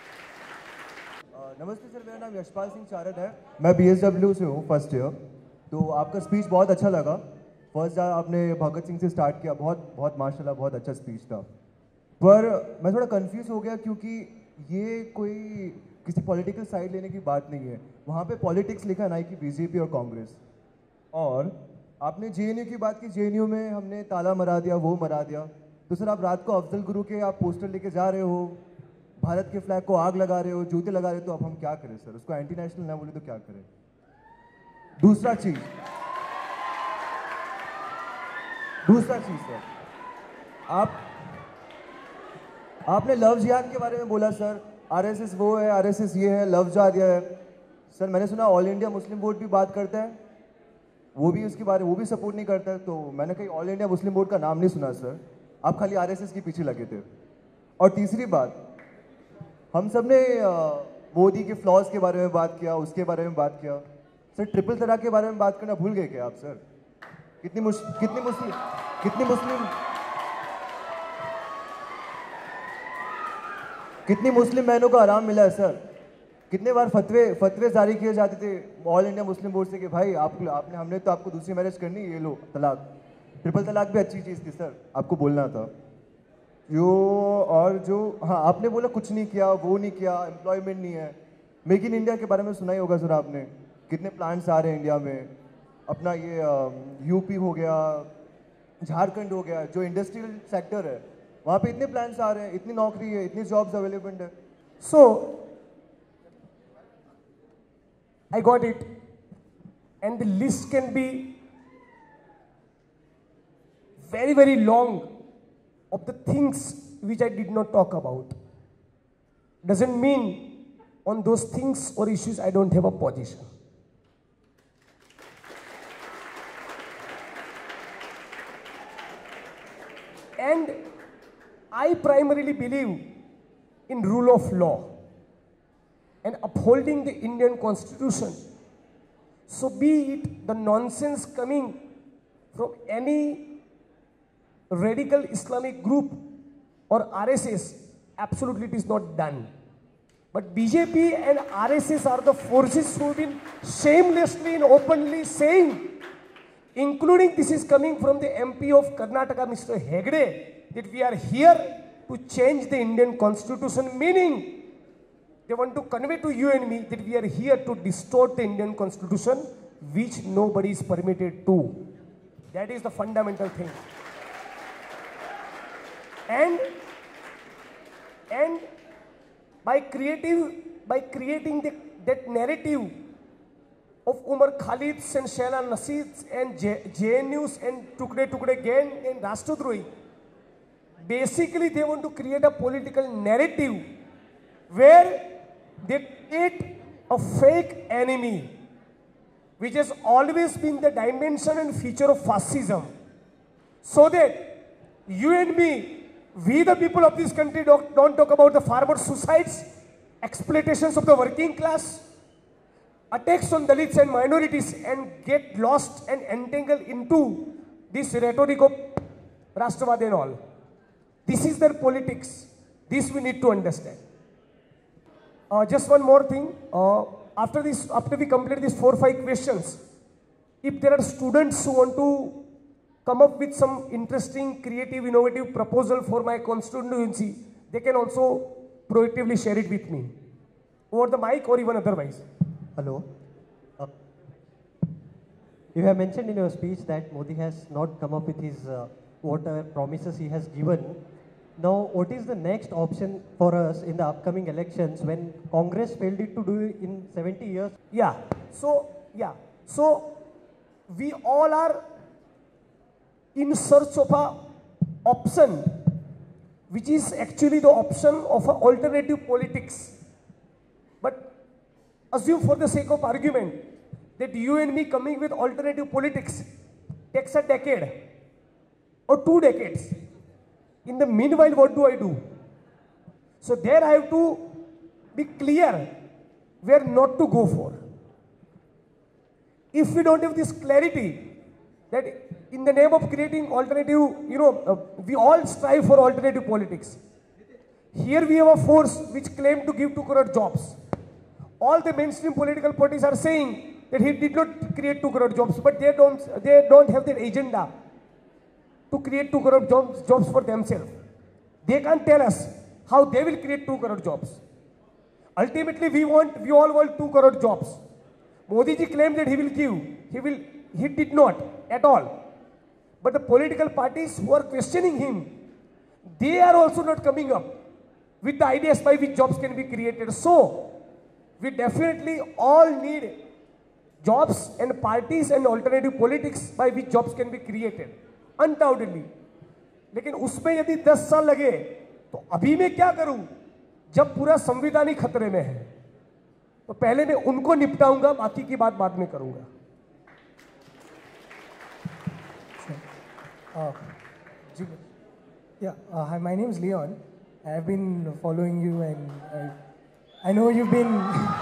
नमस्ते sir, मेरा नाम यशपाल सिंह चारद है। मैं B S W से हूँ first year. तो आपका speech बहुत अच्छा लगा। फर्स्ट आपने भगत सिंह से स्टार्ट किया, बहुत बहुत माशाल्लाह बहुत अच्छा स्पीच था। पर मैं थोड़ा कंफ्यूज हो गया क्योंकि ये कोई किसी पॉलिटिकल साइड लेने की बात नहीं है। वहाँ पे पॉलिटिक्स लिखा है ना कि बीजेपी और कांग्रेस। और आपने जे एन यू की बात की, जे एन यू में हमने ताला मरा दिया, वो मरा दिया। तो सर आप रात को अफजल गुरु के आप पोस्टर लेके जा रहे हो, भारत के फ्लैग को आग लगा रहे हो, जूते लगा रहे हो, तो अब हम क्या करें सर? उसको एंटी नेशनल ना बोले तो क्या करें? दूसरा चीज दूसरा चीज सर, आप आपने लव जिहाद के बारे में बोला सर। आरएसएस वो है, आरएसएस ये है, लव जिहाद ये है। सर मैंने सुना ऑल इंडिया मुस्लिम बोर्ड भी बात करता है, वो भी उसके बारे वो भी सपोर्ट नहीं करता है। तो मैंने कहीं ऑल इंडिया मुस्लिम बोर्ड का नाम नहीं सुना सर। आप खाली आरएसएस के पीछे लगे थे। और तीसरी बात, हम सब ने मोदी के फ्लॉज के बारे में बात किया, उसके बारे में बात किया। सर ट्रिपल तलाक के बारे में बात करना भूल गए क्या आप सर? कितनी मुस, कितनी मुस्लिम कितनी मुस्लिम कितनी मुस्लिम बहनों को आराम मिला है सर? कितने बार फतवे फतवे जारी किए जाते थे ऑल इंडिया मुस्लिम बोर्ड से कि भाई आप आपने हमने तो आपको दूसरी मैरिज करनी, ये लो तलाक। ट्रिपल तलाक भी अच्छी चीज़ थी सर, आपको बोलना था। जो और जो हाँ आपने बोला कुछ नहीं किया, वो नहीं किया, एम्प्लॉयमेंट नहीं है। मेक इन इंडिया के बारे में सुना ही होगा सर आपने, कितने प्लांट्स आ रहे हैं इंडिया में। अपना ये यूपी हो गया, झारखंड हो गया, जो इंडस्ट्रियल सेक्टर है वहाँ पे इतने प्लांट्स आ रहे हैं, इतनी नौकरी है, इतनी जॉब्स अवेलेबल है। So I got it and the list can be very very long of the things which I did not talk about. Doesn't mean on those things or issues I don't have a position. And I primarily believe in rule of law and upholding the Indian Constitution. So be it the nonsense coming from any radical Islamic group or R S S, absolutely it is not done. But B J P and R S S are the forces who have been shamelessly and openly saying, including this is coming from the M P of Karnataka, Mister Hegde, that we are here to change the Indian Constitution, meaning they want to convey to you and me that we are here to distort the Indian constitution, which nobody is permitted to. That is the fundamental thing. And, and by creative, by creating the, that narrative of Umar Khalid's and Shaila Naseed's and J N U's and Tukde Tukde Gang and Rashtrudrohi, basically they want to create a political narrative where they create a fake enemy, which has always been the dimension and feature of fascism. So that you and me, we the people of this country don't, don't talk about the farmer suicides, exploitations of the working class, attacks on Dalits and minorities, and get lost and entangled into this rhetoric of Rashtravad and all. This is their politics. This we need to understand. Uh, just one more thing. Uh, after this, after we complete these four five questions, if there are students who want to come up with some interesting, creative, innovative proposal for my constituency, they can also proactively share it with me over the mic or even otherwise. Hello. Uh, you have mentioned in your speech that Modi has not come up with his uh, whatever promises he has given. Now, what is the next option for us in the upcoming elections when Congress failed it to do it in seventy years? Yeah. So, yeah. So, we all are in search of a option, which is actually the option of a alternative politics. But assume for the sake of argument that you and me coming with alternative politics takes a decade or two decades. In the meanwhile, what do I do? So there I have to be clear where not to go for. If we don't have this clarity that in the name of creating alternative, you know, uh, we all strive for alternative politics. Here we have a force which claimed to give two crore jobs. All the mainstream political parties are saying that he did not create two crore jobs, but they don't, they don't have that agenda to create two crore jobs, jobs for themselves. They can't tell us how they will create two crore jobs. Ultimately, we want, we all want two crore jobs. Modi ji claimed that he will give. He will, he did not at all. But the political parties who are questioning him, they are also not coming up with the ideas by which jobs can be created. So, we definitely all need jobs and parties and alternative politics by which jobs can be created. Undoubtedly. लेकिन उसमें यदि दस साल लगे तो अभी मैं क्या करूं जब पूरा संविधान ही खतरे में है? तो पहले मैं उनको निपटाऊंगा, बाकी की बात बाद में करूंगा. Uh, yeah, uh, hi, my name is Leon. I have been following you, and I, I know you've been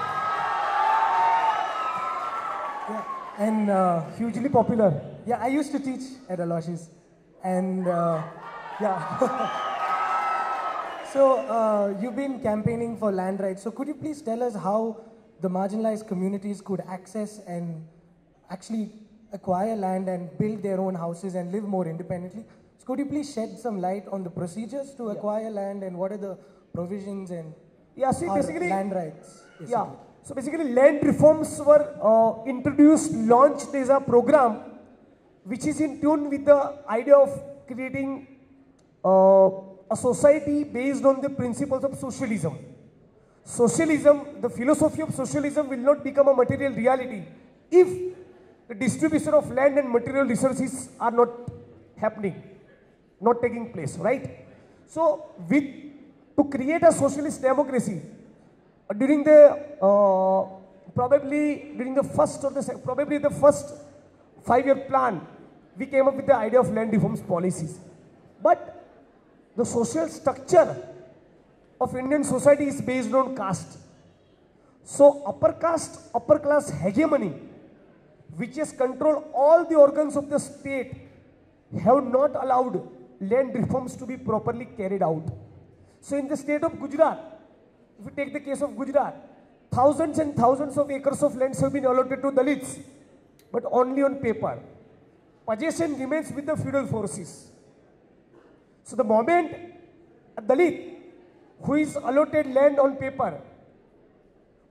yeah, and uh, hugely popular. Yeah, I used to teach at Aloysius, and uh, yeah. So uh, you've been campaigning for land rights. So could you please tell us how the marginalized communities could access and actually acquire land and build their own houses and live more independently? So could you please shed some light on the procedures to acquire yeah. land and what are the provisions and yeah, see, basically, land rights? Basically. Yeah. So basically land reforms were uh, introduced, launched as a program which is in tune with the idea of creating uh, a society based on the principles of socialism. Socialism, the philosophy of socialism will not become a material reality if the distribution of land and material resources are not happening, not taking place, right? So, with, to create a socialist democracy, uh, during the, uh, probably during the first or the, probably the first five-year plan, we came up with the idea of land reforms policies. But the social structure of Indian society is based on caste. So, upper caste, upper class hegemony, which has controlled all the organs of the state, have not allowed land reforms to be properly carried out. So in the state of Gujarat, if we take the case of Gujarat, thousands and thousands of acres of lands have been allotted to Dalits, but only on paper. Possession remains with the feudal forces. So the moment a Dalit who is allotted land on paper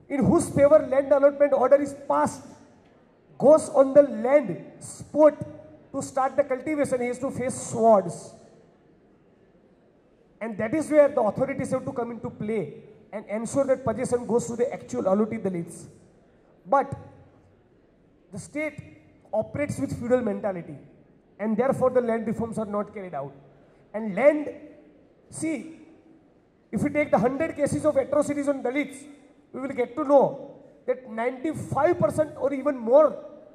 in whose favor land allotment order is passed, goes on the land spot to start the cultivation, he has to face swords. And that is where the authorities have to come into play and ensure that possession goes to the actual allottee Dalits. But the state operates with feudal mentality, and therefore the land reforms are not carried out. And land, see, if we take the one hundred cases of atrocities on Dalits, we will get to know that ninety-five percent or even more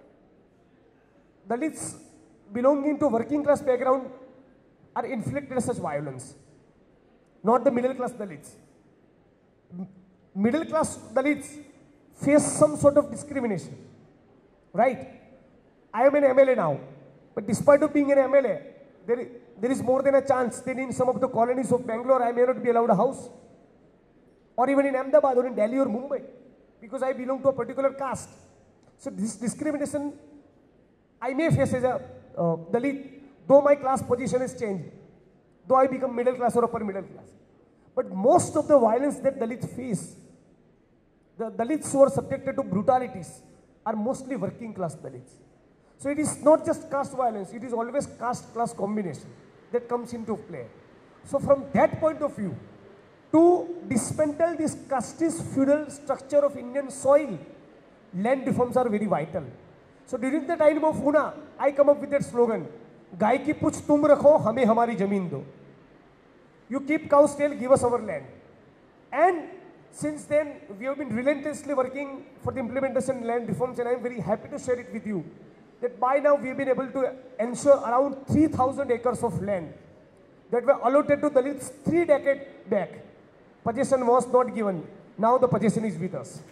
Dalits belonging to working class background are inflicted such violence. Not the middle class Dalits. Middle class Dalits face some sort of discrimination, right? I am an M L A now, but despite of being an M L A, there is, there is more than a chance that in some of the colonies of Bangalore, I may not be allowed a house. Or even in Ahmedabad or in Delhi or Mumbai, because I belong to a particular caste. So this discrimination I may face as a uh, Dalit, though my class position has changed, though I become middle class or upper middle class. But most of the violence that Dalits face, the Dalits who are subjected to brutalities, are mostly working class Dalits. So it is not just caste violence, it is always caste class combination that comes into play. So from that point of view, to dismantle this casteist feudal structure of Indian soil, land reforms are very vital. So during the time of Una, I come up with that slogan, Gai ki puch tum rakho, hame hamari zameen do. You keep cow's tail, give us our land. And since then, we have been relentlessly working for the implementation of land reforms, and I am very happy to share it with you that by now we have been able to ensure around three thousand acres of land that were allotted to Dalits three decades back. Possession was not given. Now the possession is with us.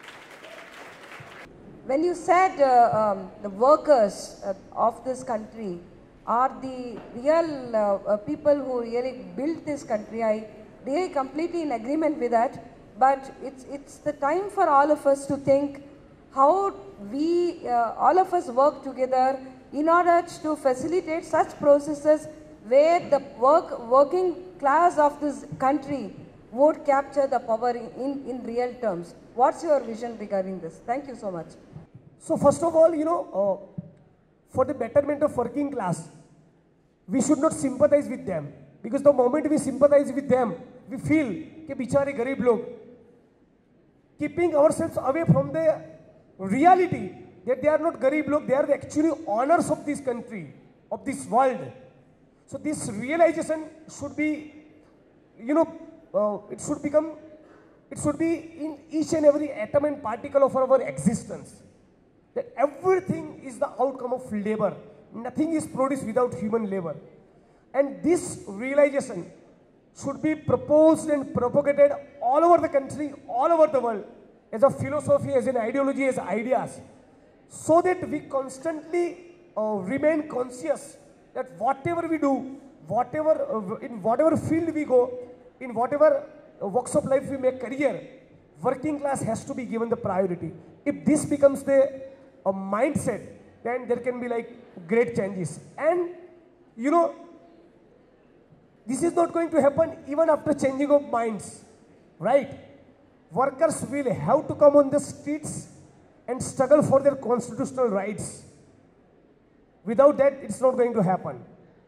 When you said uh, um, the workers uh, of this country are the real uh, uh, people who really built this country, I really completely in agreement with that. But it's, it's the time for all of us to think how we, uh, all of us work together in order to facilitate such processes where the work, working class of this country would capture the power in, in real terms. What's your vision regarding this? Thank you so much. So first of all, you know, uh, for the betterment of working class, we should not sympathize with them. Because the moment we sympathize with them, we feel that bichare garib log, keeping ourselves away from the reality that they are not garib log, they are the actually owners of this country, of this world. So this realization should be, you know, uh, it should become, it should be in each and every atom and particle of our existence. That everything is the outcome of labor. Nothing is produced without human labor. And this realization should be proposed and propagated all over the country, all over the world, as a philosophy, as an ideology, as ideas, so that we constantly uh, remain conscious that whatever we do, whatever, uh, in whatever field we go, in whatever uh, walks of life we make career, working class has to be given the priority. If this becomes the uh, mindset, then there can be like great changes. And you know, this is not going to happen even after changing of minds, right? Workers will have to come on the streets and struggle for their constitutional rights. Without that, it's not going to happen.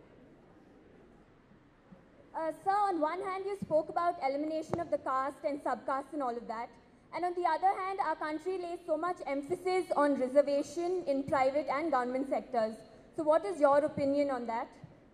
Uh, sir, on one hand, you spoke about elimination of the caste and subcaste and all of that. And on the other hand, our country lays so much emphasis on reservation in private and government sectors. So what is your opinion on that?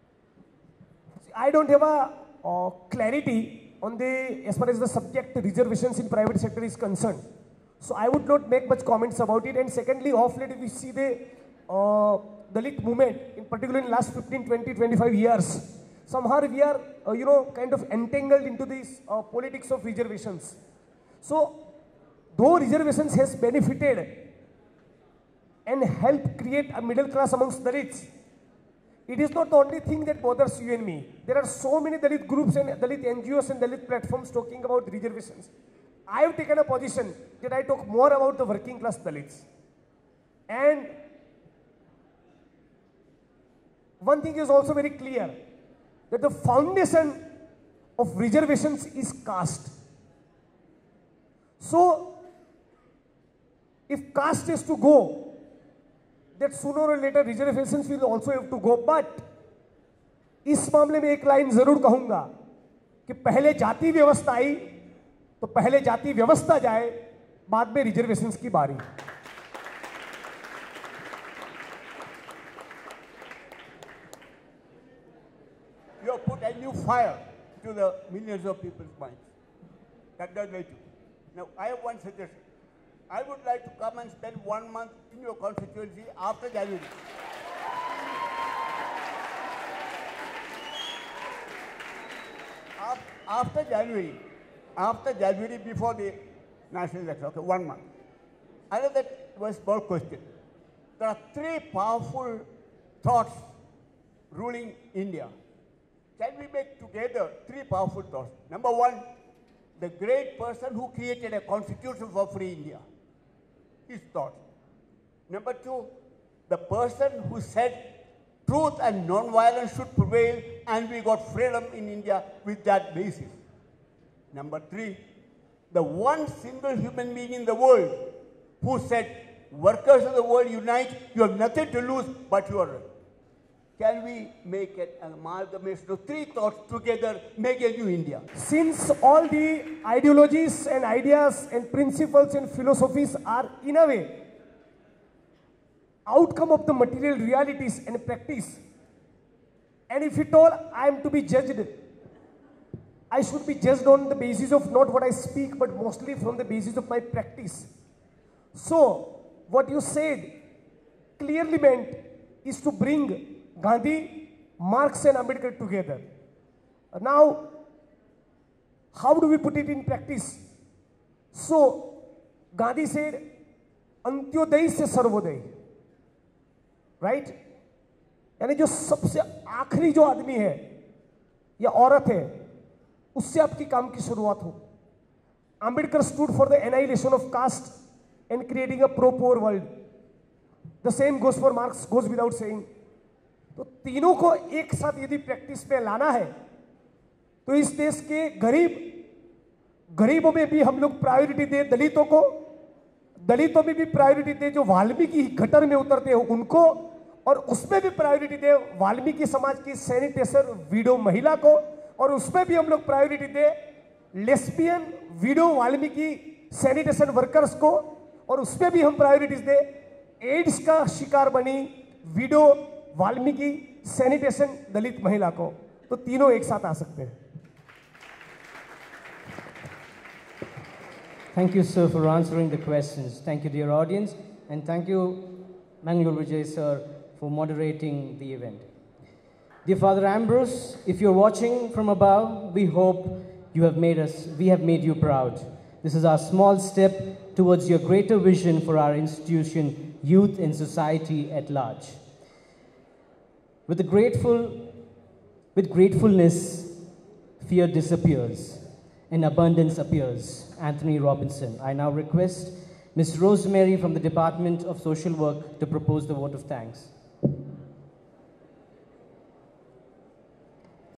I don't have a uh, clarity on the, as far as the subject reservations in private sector is concerned. So I would not make much comments about it. And secondly, off late we see the uh, Dalit movement, in particular in last fifteen, twenty, twenty-five years. Somehow we are, uh, you know, kind of entangled into this uh, politics of reservations. So, though reservations has benefited and helped create a middle class amongst Dalits, it is not the only thing that bothers you and me. There are so many Dalit groups and Dalit N G Os and Dalit platforms talking about reservations. I have taken a position that I talk more about the working class Dalits. And one thing is also very clear, that the foundation of reservations is caste. So, if caste is to go, that sooner or later reservations will also have to go. But इस मामले में एक line जरूर कहूंगा कि पहले जाति व्यवस्था आई तो पहले जाति व्यवस्था जाए, बाद में रिजर्वेशंस की बारी. You have put a new fire to the millions of people's minds. That does right. Now, I have one suggestion. I would like to come and spend one month in your constituency after January. After January, after January, before the national election, okay, one month. I know that was a small question. There are three powerful thoughts ruling India. Can we make together three powerful thoughts? Number one, the great person who created a constitution for free India. His thought. Number two, the person who said truth and non-violence should prevail and we got freedom in India with that basis. Number three, the one single human being in the world who said, workers of the world unite, you have nothing to lose but you are right. Can we make an amalgamation of three thoughts together, make a new India? Since all the ideologies and ideas and principles and philosophies are in a way outcome of the material realities and practice, and if at all I am to be judged, I should be judged on the basis of not what I speak, but mostly from the basis of my practice. So, what you said clearly meant is to bring Gandhi, Marx and Ambedkar together. Now, how do we put it in practice? So, Gandhi said, Antyodai se Sarvodai. Right? यानी जो सबसे आखिरी जो आदमी है या औरत है, उससे आपकी काम की शुरुआत हो. Ambedkar stood for the annihilation of caste and creating a pro-poor world. The same goes for Marx, goes without saying. तो तीनों को एक साथ यदि प्रैक्टिस पे लाना है तो इस देश के गरीब गरीबों में भी हम लोग प्रायोरिटी दे, दलितों को दलितों में भी प्रायोरिटी दे, जो वाल्मीकि गटर में उतरते हो उनको, और उसमें भी प्रायोरिटी दे वाल्मीकि समाज की सैनिटेशन विडो महिला को, और उसमें भी हम लोग प्रायोरिटी दे lesbian widow Valmiki sanitation workers को, और उसमें भी हम प्रायोरिटीज दे एड्स का शिकार बनी विडो वाल्मीकि सैनिटेशन दलित महिला को. तो तीनों एक साथ आ सकते हैं. Thank you, sir, for answering the questions. Thank you, dear audience, and thank you, Bangalore Vijay, sir, for moderating the event. Dear Father Ambrose, if you're watching from above, we hope you have made us, we have made you proud. This is our small step towards your greater vision for our institution, youth, and society at large. With the grateful, with gratefulness, fear disappears and abundance appears. Anthony Robinson. I now request Miz Rosemary from the Department of Social Work to propose the vote of thanks.